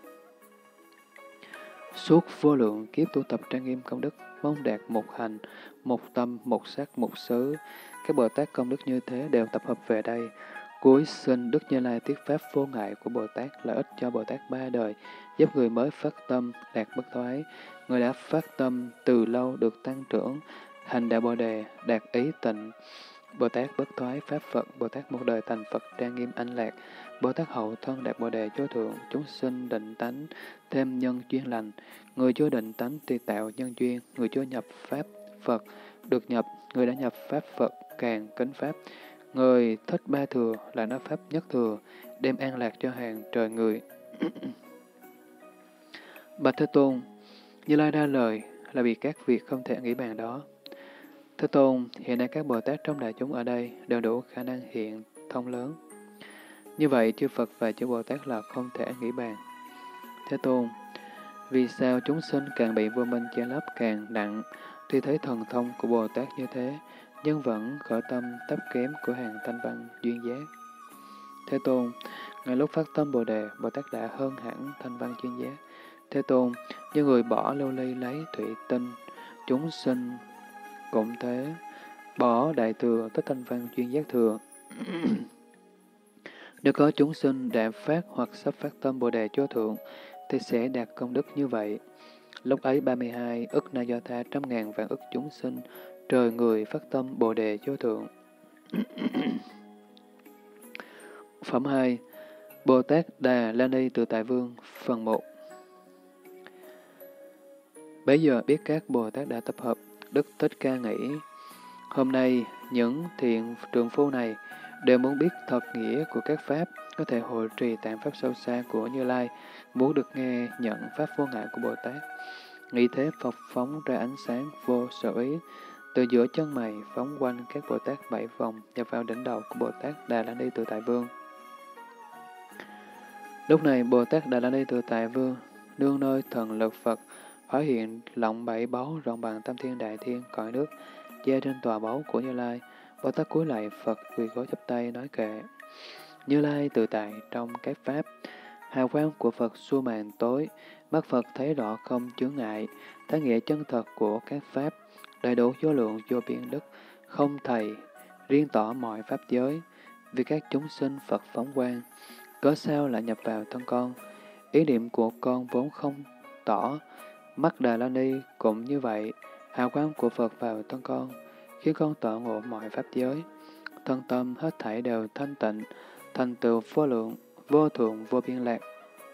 Suốt vô lượng kiếp tu tập trang nghiêm công đức, mong đạt một hành, một tâm, một sắc, một xứ. Các Bồ Tát công đức như thế đều tập hợp về đây. Cuối sinh Đức Như Lai thuyết pháp vô ngại của Bồ Tát lợi ích cho Bồ Tát ba đời, giúp người mới phát tâm đạt bất thoái. Người đã phát tâm từ lâu được tăng trưởng, hành đạo Bồ Đề đạt ý tịnh. Bồ Tát bất thoái pháp Phật, Bồ Tát một đời thành Phật trang nghiêm an lạc, Bồ Tát hậu thân đạt Bồ Đề vô thượng, chúng sinh định tánh thêm nhân duyên lành, người chưa định tánh thì tạo nhân duyên, người chưa nhập pháp Phật được nhập, người đã nhập pháp Phật càng kính pháp, người thích ba thừa là nói pháp nhất thừa, đem an lạc cho hàng trời người. Bạch Thế Tôn, Như Lai ra lời là vì các việc không thể nghĩ bàn đó. Thế Tôn, hiện nay các Bồ Tát trong đại chúng ở đây đều đủ khả năng hiện thông lớn. Như vậy, chư Phật và chư Bồ Tát là không thể nghĩ bàn. Thế Tôn, vì sao chúng sinh càng bị vô minh che lấp càng nặng, tuy thấy thần thông của Bồ Tát như thế, nhưng vẫn khởi tâm thấp kém của hàng thanh văn duyên giác. Thế Tôn, ngay lúc phát tâm Bồ Đề, Bồ Tát đã hơn hẳn thanh văn duyên giác. Thế Tôn, như người bỏ lưu ly lấy thủy tinh, chúng sinh cũng thế, bỏ đại thừa tới thanh văn duyên giác thừa. Nếu có chúng sinh đã phát hoặc sắp phát tâm Bồ Đề vô thượng, thì sẽ đạt công đức như vậy. Lúc ấy ba mươi hai ức na do tha trăm ngàn vạn ức chúng sinh, trời người phát tâm Bồ Đề vô thượng. Phẩm hai. Bồ Tát Đà La Ni Tự Tại Vương, phần một. Bấy giờ biết các Bồ Tát đã tập hợp, Đức Thích Ca nghĩ, hôm nay những thiện trượng phu này đều muốn biết thật nghĩa của các pháp, có thể hộ trì tạng pháp sâu xa của Như Lai, muốn được nghe nhận pháp vô ngại của Bồ Tát. Nghĩ thế Phật phóng ra ánh sáng vô sở ý, từ giữa chân mày phóng quanh các Bồ Tát bảy vòng, nhập vào đỉnh đầu của Bồ Tát Đà La Ni Tự Tại Vương. Lúc này Bồ Tát Đà La Ni Tự Tại Vương nương nơi thần lực Phật, hóa hiện lọng bảy báu rộng bằng tam thiên đại thiên cõi nước, che trên tòa báu của Như Lai. Bồ Tát cúi lạy Phật, quỳ gối chắp tay nói kệ: Như Lai tự tại trong các pháp, hào quang của Phật xua màn tối, mắt Phật thấy rõ không chướng ngại, thấy nghĩa chân thật của các pháp, đầy đủ vô lượng vô biên đức, không thầy, riêng tỏ mọi pháp giới. Vì các chúng sinh Phật phóng quang, cớ sao lại nhập vào thân con? Ý niệm của con vốn không tỏ, mắt Đà La Ni cũng như vậy, hào quang của Phật vào thân con, khiến con tỏ ngộ mọi pháp giới. Thân tâm hết thảy đều thanh tịnh, thành tựu vô lượng, vô thượng, vô biên lạc.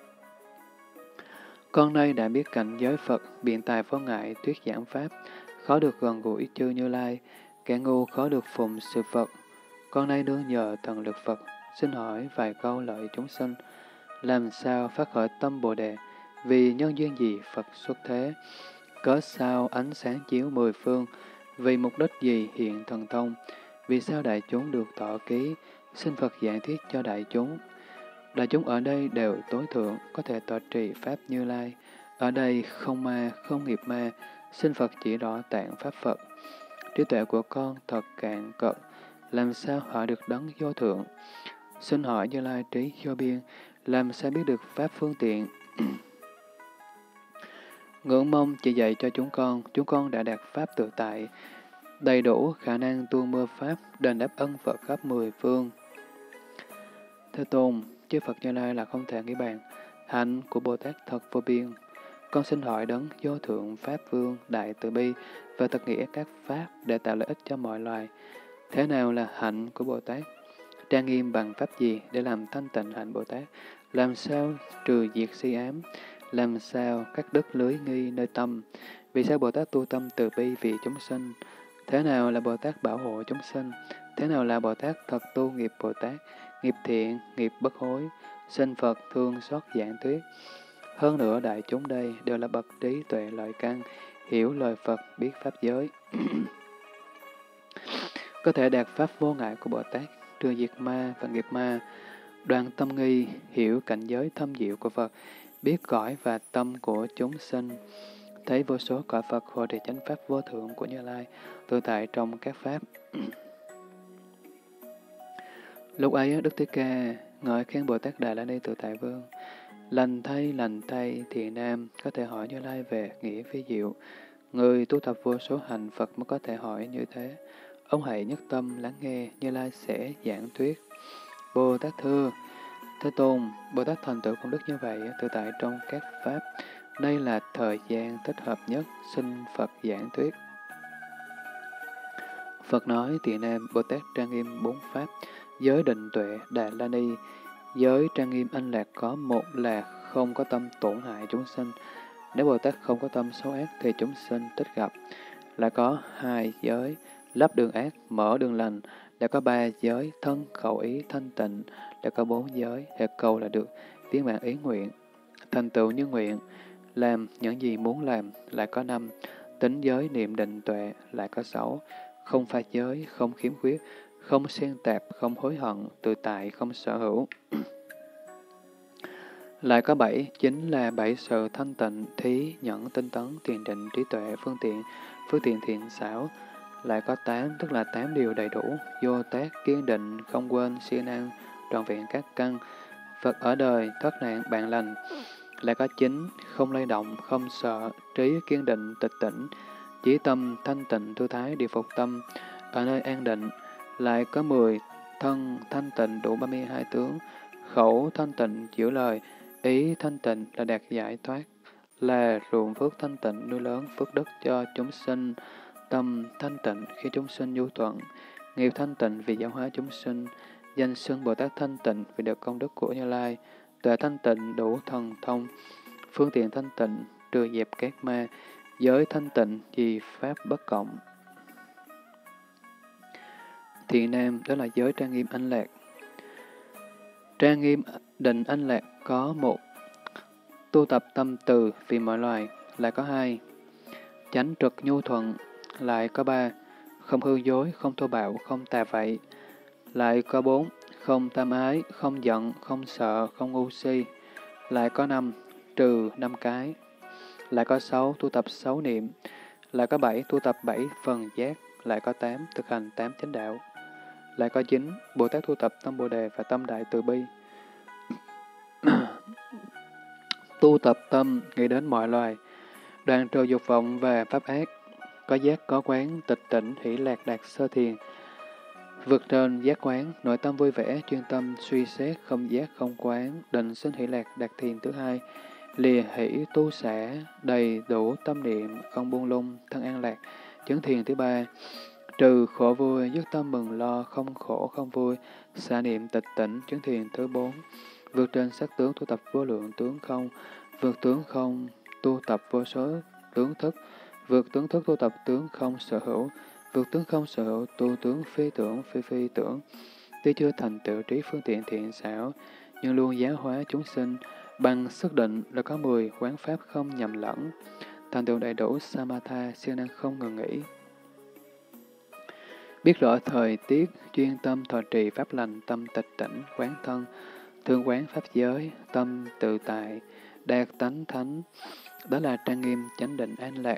Con nay đã biết cảnh giới Phật, biện tài vô ngại, thuyết giảng pháp, khó được gần gũi chư Như Lai, kẻ ngu khó được phụng sự Phật. Con nay nương nhờ thần lực Phật, xin hỏi vài câu lợi chúng sinh. Làm sao phát khởi tâm Bồ Đề? Vì nhân duyên gì Phật xuất thế? Cớ sao ánh sáng chiếu mười phương? Vì mục đích gì hiện thần thông? Vì sao đại chúng được tọa ký? Xin Phật giảng thuyết cho đại chúng. Đại chúng ở đây đều tối thượng, có thể tọa trì Pháp Như Lai. Ở đây không ma, không nghiệp ma, xin Phật chỉ rõ tạng Pháp Phật. Trí tuệ của con thật cạn cợt, làm sao hỏi được đấng vô thượng? Xin hỏi Như Lai trí vô biên, làm sao biết được pháp phương tiện. Ngưỡng mong chỉ dạy cho chúng con, chúng con đã đạt pháp tự tại, đầy đủ khả năng tu mưa pháp, đền đáp ân Phật khắp mười phương. Thế Tôn, chư Phật Như Lai là không thể nghĩ bàn, hạnh của Bồ Tát thật vô biên. Con xin hỏi đấng vô thượng Pháp Vương, Đại Từ Bi và thật nghĩa các Pháp để tạo lợi ích cho mọi loài. Thế nào là hạnh của Bồ Tát? Trang nghiêm bằng Pháp gì để làm thanh tịnh hạnh Bồ Tát? Làm sao trừ diệt si ám? Làm sao cắt đứt lưới nghi nơi tâm? Vì sao Bồ Tát tu tâm từ bi vì chúng sinh? Thế nào là Bồ Tát bảo hộ chúng sinh? Thế nào là Bồ Tát thật tu nghiệp Bồ Tát? Nghiệp thiện, nghiệp bất hối, sinh Phật thương xót giảng thuyết. Hơn nữa đại chúng đây đều là bậc trí tuệ lợi căn, hiểu lời Phật, biết Pháp giới. Có thể đạt Pháp vô ngại của Bồ Tát, trừ diệt ma và nghiệp ma, đoạn tâm nghi, hiểu cảnh giới thâm diệu của Phật, biết cõi và tâm của chúng sinh, thấy vô số cõi Phật hộ trì chánh Pháp vô thượng của Như Lai, tự tại trong các Pháp. Lúc ấy, Đức Thế Ca ngợi khen Bồ Tát Đà La Ni Tự Tại Vương. Lành thay, lành thay, thiện nam, có thể hỏi Như Lai về nghĩa phi diệu. Người tu tập vô số hành Phật mới có thể hỏi như thế. Ông hãy nhất tâm lắng nghe, Như Lai sẽ giảng thuyết. Bồ Tát thưa, Thế Tôn, Bồ Tát thành tựu công đức như vậy, tự tại trong các Pháp. Đây là thời gian thích hợp nhất, xin Phật giảng thuyết. Phật nói, thiện nam, Bồ Tát trang nghiêm bốn Pháp, giới định tuệ, Đà La Ni. Giới trang nghiêm anh lạc có một là không có tâm tổn hại chúng sinh. Nếu Bồ Tát không có tâm xấu ác thì chúng sinh tích gặp. Lại có hai giới, lắp đường ác, mở đường lành. Lại có ba giới, thân, khẩu, ý, thanh tịnh. Lại có bốn giới, hệ cầu là được, viên mãn ý nguyện. Thành tựu như nguyện, làm những gì muốn làm. Lại có năm, tính giới, niệm, định, tuệ. Lại có sáu, không pha giới, không khiếm khuyết, không xen tạp, không hối hận, tự tại, không sở hữu. Lại có bảy, chính là bảy sự thanh tịnh, thí, nhẫn, tinh tấn, thiền định, trí tuệ, phương tiện, phương tiện thiện xảo. Lại có tám, tức là tám điều đầy đủ, vô tác, kiên định, không quên, siêng năng, trọn vẹn các căn, Phật ở đời, thoát nạn, bạn lành. Lại có chín, không lay động, không sợ, trí, kiên định, tịch tỉnh, chí tâm, thanh tịnh, thư thái, điều phục tâm, ở nơi an định. Lại có mười, thân, thanh tịnh, đủ ba mươi hai tướng, khẩu, thanh tịnh, giữ lời, ý, thanh tịnh là đạt giải thoát, là ruộng phước thanh tịnh, nuôi lớn phước đức cho chúng sinh, tâm thanh tịnh khi chúng sinh nhu thuận, nghiệp thanh tịnh vì giáo hóa chúng sinh, danh xưng Bồ Tát thanh tịnh vì được công đức của Như Lai, tuệ thanh tịnh đủ thần thông, phương tiện thanh tịnh trừ dẹp các ma, giới thanh tịnh vì pháp bất cộng. Thiện nam đó là giới trang nghiêm anh lạc. Trang nghiêm định anh lạc có một, tu tập tâm từ vì mọi loài. Lại có hai, chánh trực nhu thuận. Lại có ba, không hư dối, không thô bạo, không tà vậy. Lại có bốn, không tham ái, không giận, không sợ, không ngu si. Lại có năm, trừ năm cái. Lại có sáu, tu tập sáu niệm. Lại có bảy, tu tập bảy phần giác. Lại có tám, thực hành tám chánh đạo. Lại có chín, Bồ Tát tu tập tâm Bồ Đề và tâm Đại Từ Bi. Tu tập tâm nghĩ đến mọi loài, đoạn trừ dục vọng và pháp ác, có giác có quán, tịch tỉnh, hỷ lạc đạt sơ thiền. Vượt trên giác quán, nội tâm vui vẻ, chuyên tâm, suy xét, không giác, không quán, định sinh hỷ lạc đạt thiền thứ hai. Lìa hỷ tu xả, đầy đủ tâm niệm, không buông lung, thân an lạc, chứng thiền thứ ba. Trừ khổ vui, dứt tâm mừng lo, không khổ không vui, xả niệm tịch tỉnh, chứng thiền thứ bốn. Vượt trên sắc tướng tu tập vô lượng tướng không, vượt tướng không tu tập vô số tướng thức, vượt tướng thức tu tập tướng không sở hữu, vượt tướng không sở hữu tu tướng phi tưởng phi phi tưởng. Tuy chưa thành tựu trí phương tiện thiện xảo, nhưng luôn giáo hóa chúng sinh, bằng sức định là có mười quán pháp không nhầm lẫn, thành tựu đầy đủ samatha, siêng năng không ngừng nghỉ. Biết rõ thời tiết, chuyên tâm thọ trì pháp lành, tâm tịch tỉnh, quán thân, thương quán pháp giới, tâm tự tại, đạt tánh thánh, đó là trang nghiêm chánh định an lạc.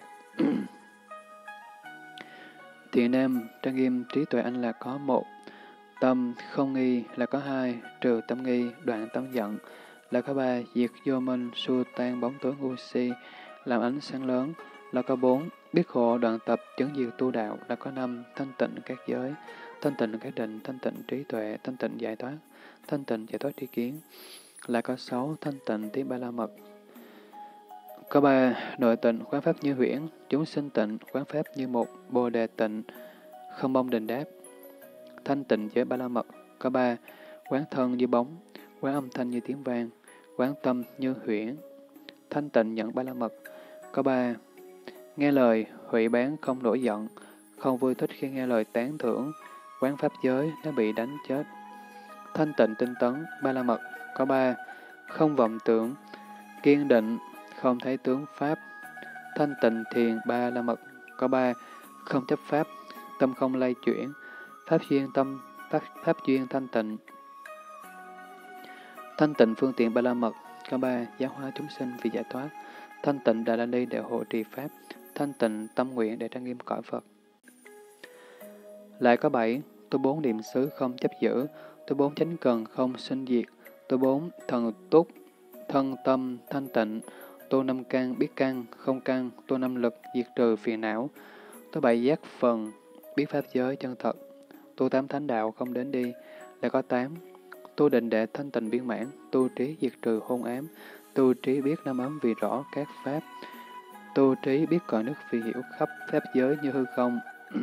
Thiện nam, trang nghiêm trí tuệ an lạc có một, tâm không nghi là có hai, trừ tâm nghi, đoạn tâm giận, là có ba, diệt vô minh, xua tan bóng tối ngu si, làm ánh sáng lớn, là có bốn, biết khổ đoạn tập, chứng diệt tu đạo, là có năm, thanh tịnh các giới, thanh tịnh các định, thanh tịnh trí tuệ, thanh tịnh giải thoát, thanh tịnh giải thoát tri kiến, là có sáu, thanh tịnh tiếng ba la mật. Có ba, nội tịnh, quán pháp như huyễn, chúng sinh tịnh, quán pháp như một, bồ đề tịnh, không mong đền đáp, thanh tịnh giới ba la mật. Có ba, quán thân như bóng, quán âm thanh như tiếng vang, quán tâm như huyễn, thanh tịnh nhận ba la mật. Có ba, nghe lời, hủy bán không nổi giận, không vui thích khi nghe lời tán thưởng, quán pháp giới, nó bị đánh chết, thanh tịnh tinh tấn, ba la mật. Có ba, không vọng tưởng, kiên định, không thấy tướng pháp, thanh tịnh thiền, ba la mật. Có ba, không chấp pháp, tâm không lay chuyển, pháp duyên tâm, pháp, pháp duyên thanh tịnh, thanh tịnh phương tiện ba la mật. Có ba, giáo hóa chúng sinh vì giải thoát, thanh tịnh Đà La Ni để hộ trì pháp, thanh tịnh tâm nguyện để trang nghiêm cõi Phật. Lại có bảy, tôi bốn niệm xứ không chấp giữ, tôi bốn chánh cần không sinh diệt, tôi bốn thần túc, thân tâm thanh tịnh, tôi năm căn biết căn, không căn, tôi năm lực diệt trừ phiền não, tôi bảy giác phần, biết pháp giới chân thật, tôi tám thánh đạo không đến đi, lại có tám, tu định để thanh tịnh viên mãn, tu trí diệt trừ hôn ám, tu trí biết năm ấm vì rõ các pháp, tu trí biết cõi nước vì hiểu khắp pháp giới như hư không,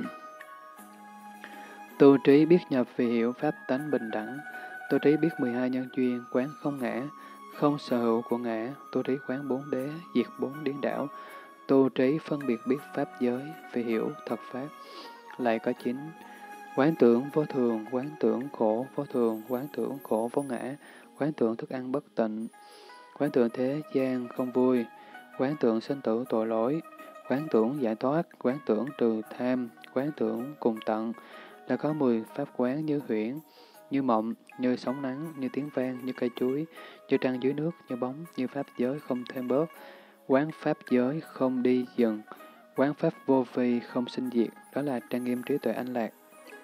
tu trí biết nhập vì hiểu pháp tánh bình đẳng, tu trí biết mười hai nhân duyên, quán không ngã, không sở hữu của ngã, tu trí quán bốn đế, diệt bốn điên đảo, tu trí phân biệt biết pháp giới vì hiểu thật pháp. Lại có chín, quán tưởng vô thường, quán tưởng khổ vô thường, quán tưởng khổ vô ngã, quán tưởng thức ăn bất tịnh, quán tưởng thế gian không vui, quán tưởng sinh tử tội lỗi, quán tưởng giải thoát, quán tưởng trừ tham, quán tưởng cùng tận, là có mười pháp quán như huyễn, như mộng, như sóng nắng, như tiếng vang, như cây chuối, như trăng dưới nước, như bóng, như pháp giới không thêm bớt, quán pháp giới không đi dừng, quán pháp vô vi không sinh diệt, đó là trang nghiêm trí tuệ anh lạc.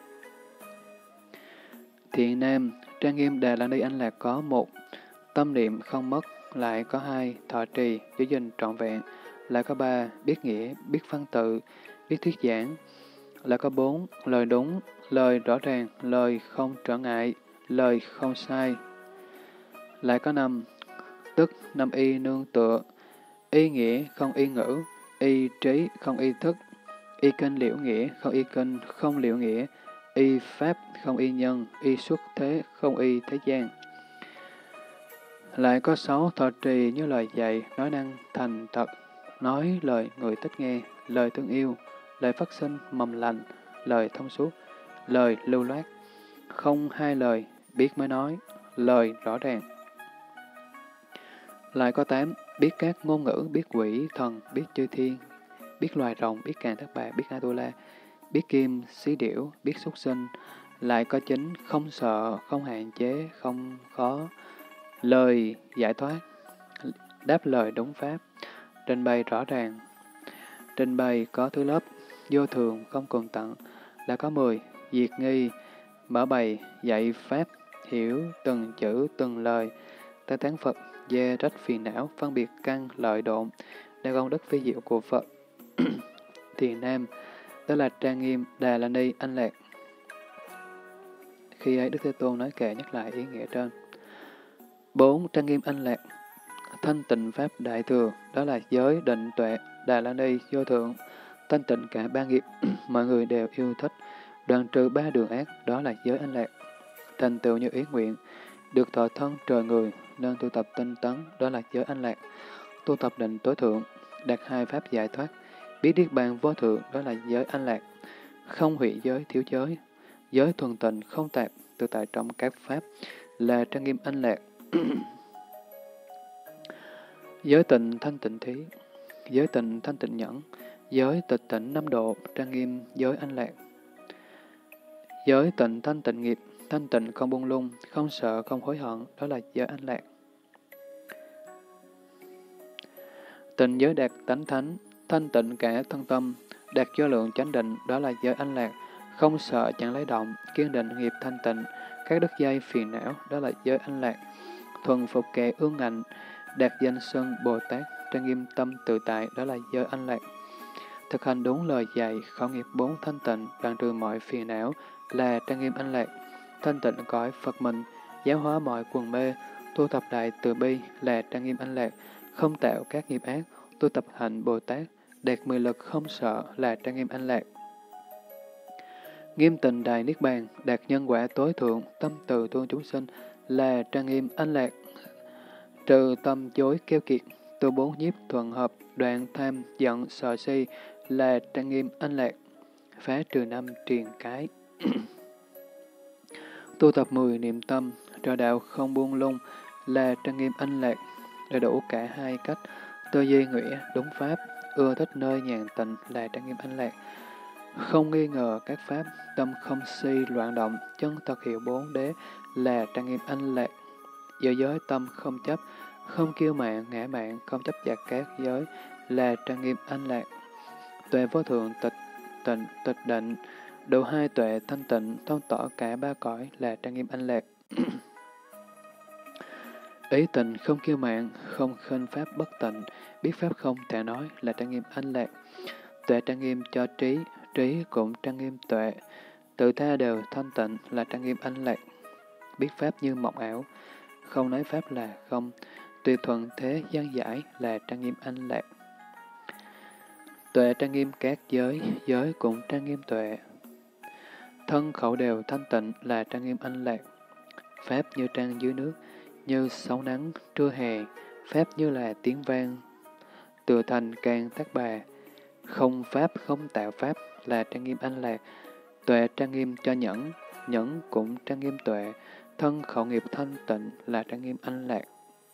Thiện nam, trang nghiêm Đà La Ni anh lạc có một, tâm niệm không mất, lại có hai, thọ trì, giữ gìn trọn vẹn, lại có ba, biết nghĩa, biết văn tự, biết thuyết giảng, lại có bốn, lời đúng, lời rõ ràng, lời không trở ngại, lời không sai. Lại có năm, tức năm y nương tựa, y nghĩa không y ngữ, y trí không y thức, y kinh liễu nghĩa không y kinh, không liễu nghĩa, y pháp không y nhân, y xuất thế không y thế gian. Lại có sáu, thọ trì như lời dạy, nói năng thành thật, nói lời người thích nghe, lời thương yêu, lời phát sinh mầm lành, lời thông suốt, lời lưu loát, không hai lời, biết mới nói, lời rõ ràng. Lại có tám, biết các ngôn ngữ, biết quỷ, thần, biết chư thiên, biết loài rồng, biết càng thất bại, biết A-tu-la, biết kim, xí điểu, biết súc sinh. Lại có chín, không sợ, không hạn chế, không khó, lời giải thoát, đáp lời đúng pháp, trình bày rõ ràng, trình bày có thứ lớp, vô thường, không cùng tận, là có mười, diệt nghi, mở bày, dạy pháp, hiểu từng chữ, từng lời, ta tán Phật, dè trách phiền não, phân biệt căn, lợi độn, đa công đức phi diệu của Phật. Thiền nam, đó là trang nghiêm Đà La Ni anh lạc. Khi ấy Đức Thế Tôn nói kệ nhắc lại ý nghĩa trên. Bốn, trang nghiêm anh lạc, thanh tịnh pháp đại thừa, đó là giới định tuệ, Đà La Ni vô thượng, thanh tịnh cả ba nghiệp, mọi người đều yêu thích, đoạn trừ ba đường ác, đó là giới anh lạc. Thành tựu như ý nguyện, được thọ thân trời người, nên tu tập tinh tấn, đó là giới anh lạc. Tu tập định tối thượng, đạt hai pháp giải thoát, biết niết bàn vô thượng, đó là giới anh lạc. Không hủy giới, thiếu giới, giới thuần tịnh, không tạp, tự tại trong các pháp, là trang nghiêm anh lạc. Giới tịnh thanh tịnh thí, giới tịnh thanh tịnh nhẫn, giới tịch tịnh năm độ, trang nghiêm giới anh lạc. Giới tịnh thanh tịnh nghiệp, thanh tịnh không buông lung, không sợ, không hối hận, đó là giới anh lạc. Tịnh giới đạt tánh thánh, thanh tịnh cả thân tâm, đạt vô lượng chánh định, đó là giới anh lạc. Không sợ chẳng lấy động, kiên định nghiệp thanh tịnh, các đức dây phiền não, đó là giới anh lạc. thuần phục kẻ ương ngạnh, đạt danh xưng Bồ Tát, trang nghiêm tâm tự tại, đó là giới anh lạc. Thực hành đúng lời dạy, khẩu nghiệp bốn thanh tịnh, đoạn trừ mọi phiền não, là trang nghiêm anh lạc. Thanh tịnh cõi Phật mình, giáo hóa mọi quần mê, tu tập đại từ bi, là trang nghiêm anh lạc. Không tạo các nghiệp ác, tu tập hạnh Bồ Tát, đạt mười lực không sợ, là trang nghiêm anh lạc. Nghiêm tịnh đại niết bàn, đạt nhân quả tối thượng, tâm từ thương chúng sinh, là trang nghiêm anh lạc. Trừ tâm dối keo kiệt, tu bốn nhiếp thuận hợp, đoạn tham, giận, sợ si, là trang nghiêm anh lạc. Phá trừ năm triền cái. Tu tập mười niệm tâm, trò đạo không buông lung, là trang nghiêm anh lạc. Đầy đủ cả hai cách, tư duy nghĩa, đúng pháp, ưa thích nơi nhàn tịnh, là trang nghiêm anh lạc. Không nghi ngờ các pháp, tâm không si loạn động, chân thật hiệu bốn đế, là trang nghiêm anh lạc. Giữ giới tâm không chấp, không kiêu mạn, ngã mạn, không chấp chặt các giới, là trang nghiêm anh lạc. Tuệ vô thượng tịch tịnh, tịch định, độ hai tuệ thanh tịnh, thông tỏ cả ba cõi, là trang nghiêm anh lạc. Ý tịnh không kiêu mạn, không khinh pháp bất tịnh, biết pháp không thể nói, là trang nghiêm anh lạc. Tuệ trang nghiêm cho trí, trí cũng trang nghiêm tuệ, tự tha đều thanh tịnh, là trang nghiêm anh lạc. Biết pháp như mộng ảo, không nói pháp là không, tùy thuận thế gian giải, là trang nghiêm anh lạc. Tuệ trang nghiêm các giới, giới cũng trang nghiêm tuệ. Thân khẩu đều thanh tịnh, là trang nghiêm anh lạc. Pháp như trăng dưới nước, như sóng nắng trưa hè, pháp như là tiếng vang, từ thành càng tác bà. Không pháp không tạo pháp, là trang nghiêm anh lạc. Tuệ trang nghiêm cho nhẫn, nhẫn cũng trang nghiêm tuệ. Thân khẩu nghiệp thanh tịnh, là trang nghiêm anh lạc.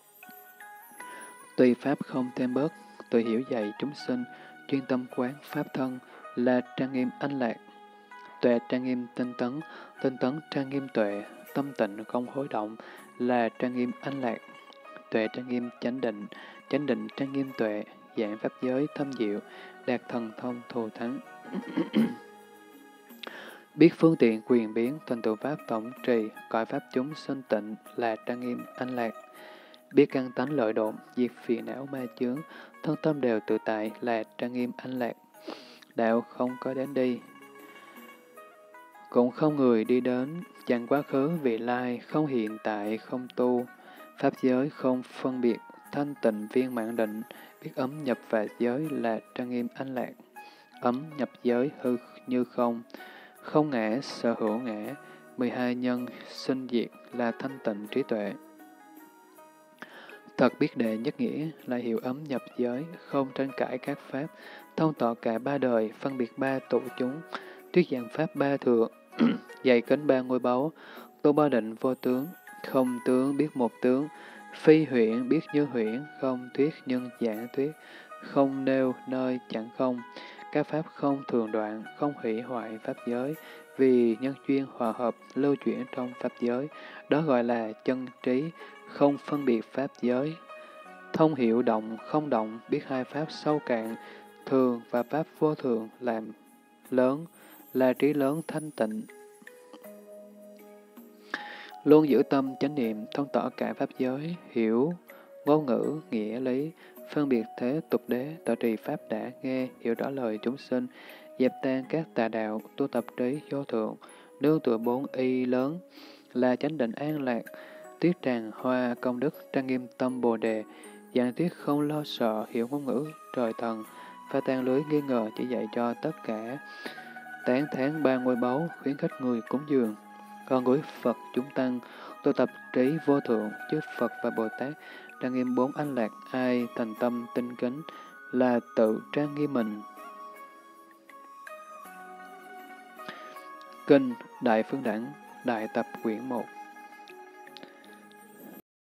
Tùy pháp không thêm bớt, tùy hiểu dạy chúng sinh, chuyên tâm quán pháp thân, là trang nghiêm anh lạc. Tuệ trang nghiêm tinh tấn, tinh tấn trang nghiêm tuệ, tâm tịnh không hối động, là trang nghiêm anh lạc. Tuệ trang nghiêm chánh định, chánh định trang nghiêm tuệ, giảng pháp giới thâm diệu, đạt thần thông thù thắng. Biết phương tiện quyền biến, thành tựu pháp tổng trì, cõi pháp chúng sinh tịnh, là trang nghiêm anh lạc. Biết căn tánh lợi độn, diệt phiền não ma chướng, thân tâm đều tự tại, là trang nghiêm anh lạc. Đạo không có đến đi, cũng không người đi đến, chẳng quá khứ vị lai, không hiện tại, không tu. Pháp giới không phân biệt, thanh tịnh viên mãn định, biết ấm nhập và giới, là trang nghiêm anh lạc. Ấm nhập giới hư như không, không ngã sở hữu ngã, mười hai nhân sinh diệt, là thanh tịnh trí tuệ. Thật biết đệ nhất nghĩa, là hiệu ấm nhập giới, không tranh cãi các pháp, thông tỏ cả ba đời, phân biệt ba tụ chúng, thuyết giảng pháp ba thừa, dạy kính ba ngôi báu, tu ba định vô tướng, không tướng biết một tướng, phi huyễn biết như huyễn, không thuyết nhân giảng thuyết, không nêu nơi chẳng không, các pháp không thường đoạn, không hủy hoại pháp giới, vì nhân duyên hòa hợp lưu chuyển trong pháp giới, đó gọi là chân trí, không phân biệt pháp giới. Thông hiểu động, không động, biết hai pháp sâu cạn, thường và pháp vô thường làm lớn, là trí lớn thanh tịnh. Luôn giữ tâm chánh niệm, thông tỏ cả pháp giới, hiểu ngôn ngữ, nghĩa lý, phân biệt thế tục đế, tọa trì pháp đã nghe, hiểu rõ lời chúng sinh, dẹp tan các tà đạo, tu tập trí vô thượng, nương tựa bốn y lớn, là chánh định an lạc, tiết tràng hoa công đức, trang nghiêm tâm bồ đề, giảng thuyết không lo sợ, hiểu ngôn ngữ trời thần, pha tan lưới nghi ngờ, chỉ dạy cho tất cả, tán thán ba ngôi báu, khuyến khích người cúng dường. Con gối Phật chúng tăng, tu tập trí vô thượng, chư Phật và Bồ Tát, trang nghiêm bốn anh lạc, ai thành tâm tinh kính, là tự trang nghiêm mình. Kinh Đại Phương Đẳng, Đại Tập quyển một.